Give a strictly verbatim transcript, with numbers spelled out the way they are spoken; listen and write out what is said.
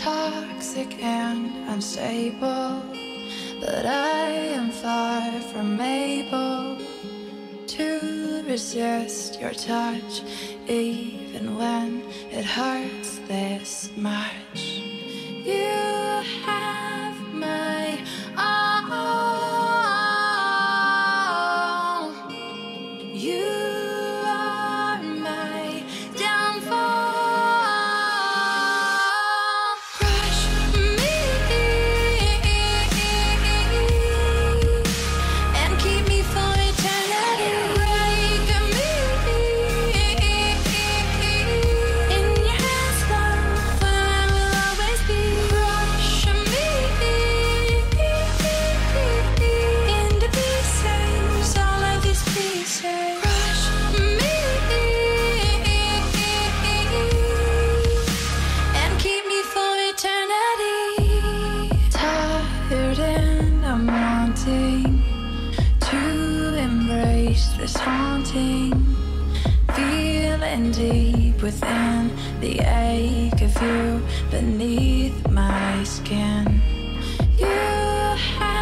toxic and unstable, but I am far from able to resist your touch, even when it hurts this much. You have my all. You are my downfall. Crush me and keep me for eternity. Break me in your hands, love, for I will always be. Crush me into pieces, all of these pieces. Crush me and keep me for eternity. Tired and I'm wanting to embrace this haunting feeling deep within the ache of you beneath my skin. You have